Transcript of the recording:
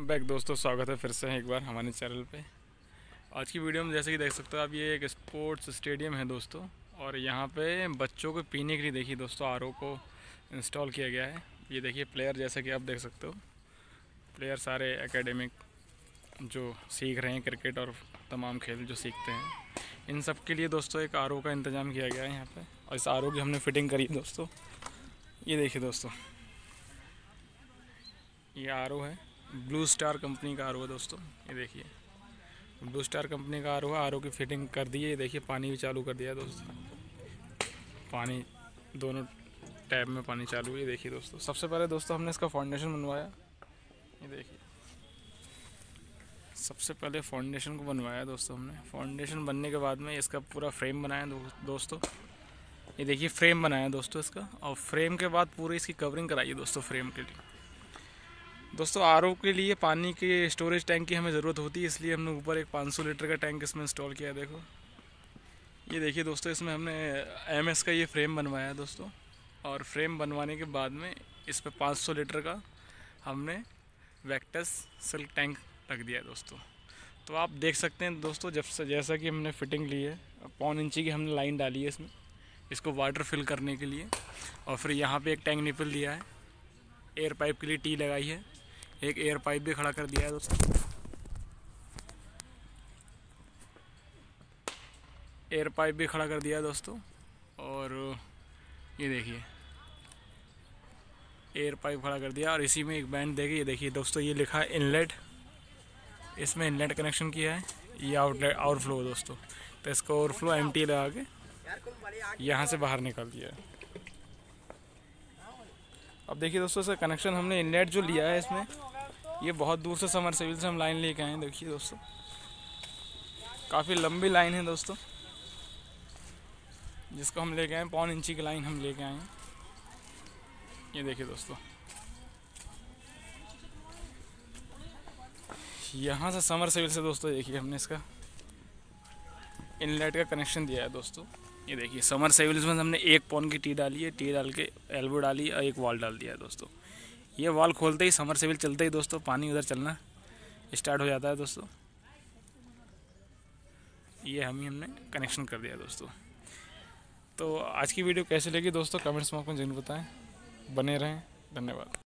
Back दोस्तों, स्वागत है फिर से एक बार हमारे चैनल पे। आज की वीडियो में जैसे कि देख सकते हो आप, ये एक स्पोर्ट्स स्टेडियम है दोस्तों। और यहाँ पे बच्चों को पीने के लिए देखिए दोस्तों आरओ को इंस्टॉल किया गया है। ये देखिए प्लेयर, जैसे कि आप देख सकते हो, प्लेयर सारे एकेडमिक जो सीख रहे हैं क्रिकेट और तमाम खेल जो सीखते हैं, इन सब के लिए दोस्तों एक आरओ का इंतज़ाम किया गया है यहाँ पर। और इस आरओ की हमने फिटिंग करी दोस्तों। ये देखिए दोस्तों, ये आरओ है, ब्लू स्टार कंपनी का आरओ है दोस्तों। ये देखिए ब्लू स्टार कंपनी का आरओ है। आरओ की फिटिंग कर दी है। ये देखिए पानी भी चालू कर दिया है दोस्तों। पानी दोनों टैब में पानी चालू है। ये देखिए दोस्तों, सबसे पहले दोस्तों हमने इसका फाउंडेशन बनवाया। ये देखिए, सबसे पहले फाउंडेशन को बनवाया दोस्तों हमने। फाउंडेशन बनने के बाद में इसका पूरा फ्रेम बनाया दोस्तों। ये देखिए फ्रेम बनाया दोस्तों इसका। और फ्रेम के बाद पूरी इसकी कवरिंग कराई है दोस्तों फ्रेम के लिए। दोस्तों आरओ के लिए पानी के स्टोरेज टैंक की हमें ज़रूरत होती है, इसलिए हमने ऊपर एक 500 लीटर का टैंक इसमें इंस्टॉल किया है। देखो ये देखिए दोस्तों, इसमें हमने एमएस का ये फ्रेम बनवाया है दोस्तों। और फ्रेम बनवाने के बाद में इस पर 500 लीटर का हमने वेक्टस सिल्क टैंक रख दिया है दोस्तों। तो आप देख सकते हैं दोस्तों, जैसा कि हमने फिटिंग ली है, 1.5 इंची की हमने लाइन डाली है इसमें, इसको वाटर फिल करने के लिए। और फिर यहाँ पे एक टैंक निपल दिया है, एयर पाइप के लिए टी लगाई है, एक एयर पाइप भी खड़ा कर दिया है दोस्तों। एयर पाइप भी खड़ा कर दिया है दोस्तों। और ये देखिए एयर पाइप खड़ा कर दिया। और इसी में एक बैंड देगी। ये देखिए दोस्तों, ये लिखा है इनलेट, इसमें इनलेट कनेक्शन किया है। ये आउटलेट आउटफ्लो दोस्तों, तो इसको ओवरफ्लो एम्प्टी लगा के यहाँ से बाहर निकाल दिया है। अब देखिए दोस्तों, इसका कनेक्शन हमने इनलेट जो लिया है इसमें, ये बहुत दूर से समरसेबिल से हम लाइन लेके आए हैं। देखिए दोस्तों, काफ़ी लंबी लाइन है दोस्तों, जिसको हम लेके आए 1.5 इंची की लाइन हम लेके आए हैं। ये देखिए दोस्तों, यहाँ से समरसेबिल से दोस्तों देखिए हमने इसका इनलेट का कनेक्शन दिया है दोस्तों। ये देखिए समरसेबिल में हमने 1 पौन की टी डाली है, टी डाल के एल्बो डाली और एक वॉल डाल दिया है दोस्तों। ये वॉल खोलते ही समरसेबिल चलते ही दोस्तों पानी उधर चलना स्टार्ट हो जाता है दोस्तों। ये हमने कनेक्शन कर दिया दोस्तों। तो आज की वीडियो कैसी लगी दोस्तों, कमेंट्स में आपको जरूर बताएं। बने रहें, धन्यवाद।